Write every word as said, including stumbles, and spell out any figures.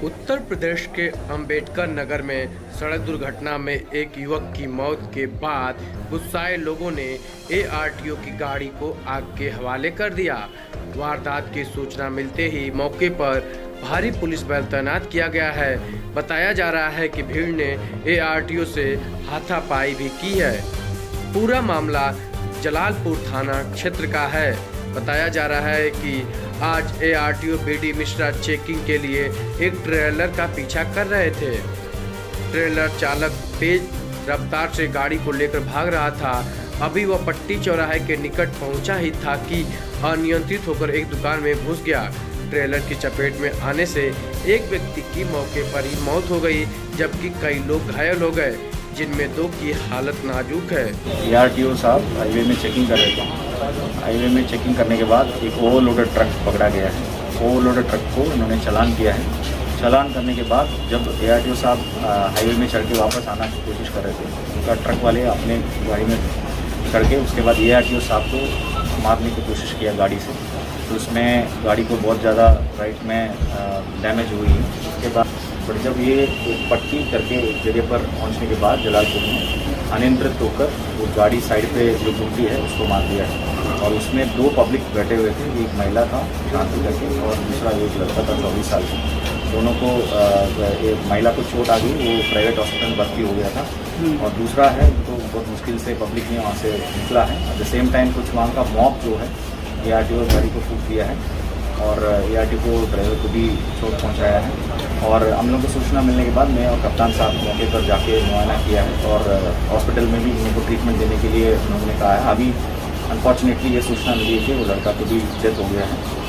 उत्तर प्रदेश के अंबेडकर नगर में सड़क दुर्घटना में एक युवक की मौत के बाद गुस्साए लोगों ने एआरटीओ की गाड़ी को आग के हवाले कर दिया। वारदात की सूचना मिलते ही मौके पर भारी पुलिस बल तैनात किया गया है। बताया जा रहा है कि भीड़ ने एआरटीओ से हाथापाई भी की है। पूरा मामला जलालपुर थाना क्षेत्र का है। बताया जा रहा है कि आज एआरटीओ बीडी मिश्रा चेकिंग के लिए एक ट्रेलर का पीछा कर रहे थे। ट्रेलर चालक तेज रफ्तार से गाड़ी को लेकर भाग रहा था। अभी वह पट्टी चौराहे के निकट पहुंचा ही था कि अनियंत्रित होकर एक दुकान में घुस गया। ट्रेलर की चपेट में आने से एक व्यक्ति की मौके पर ही मौत हो गई, जबकि कई लोग घायल हो गए, जिनमें दो की हालत नाजुक है। एआरटीओ साहब हाईवे में चेकिंग कर रहे थे। हाईवे में चेकिंग करने के बाद एक ओवरलोडेड ट्रक पकड़ा गया है। ओवरलोडेड ट्रक को उन्होंने चालान किया है। चालान करने के बाद जब एआरटीओ साहब हाईवे में चढ़ के वापस आना की कोशिश कर रहे थे, उनका ट्रक वाले अपने गाड़ी में चढ़ के उसके बाद एआरटीओ साहब को मारने की कोशिश किया गाड़ी से। तो उसमें गाड़ी को बहुत ज़्यादा राइट में डैमेज हुई है। उसके बाद पर जब ये एक पट्टी करके एक जगह पर पहुंचने के बाद जलालपुर में अनियंत्रित होकर वो गाड़ी साइड पे जो घूमती है उसको मार दिया है। और उसमें दो पब्लिक बैठे हुए थे, एक महिला था शांति करके और दूसरा एक लड़का था चौबीस साल का। दोनों को एक महिला को चोट आ गई, वो प्राइवेट हॉस्पिटल में भर्ती हो गया था। और दूसरा है तो बहुत मुश्किल से पब्लिक ने वहाँ से निकला है। एट द सेम टाइम कुछ वहाँ का मॉब जो है एआरटीओ गाड़ी को फूक दिया है और एआरटीओ को ड्राइवर को भी चोट पहुंचाया है। और हम लोगों को सूचना मिलने के बाद मैं और कप्तान साहब मौके पर जाके मुआयना किया है और हॉस्पिटल में भी उनको ट्रीटमेंट देने के लिए उन्होंने कहा है। अभी अनफॉर्चुनेटली ये सूचना मिली है कि वो लड़का को भी डेथ हो गया है।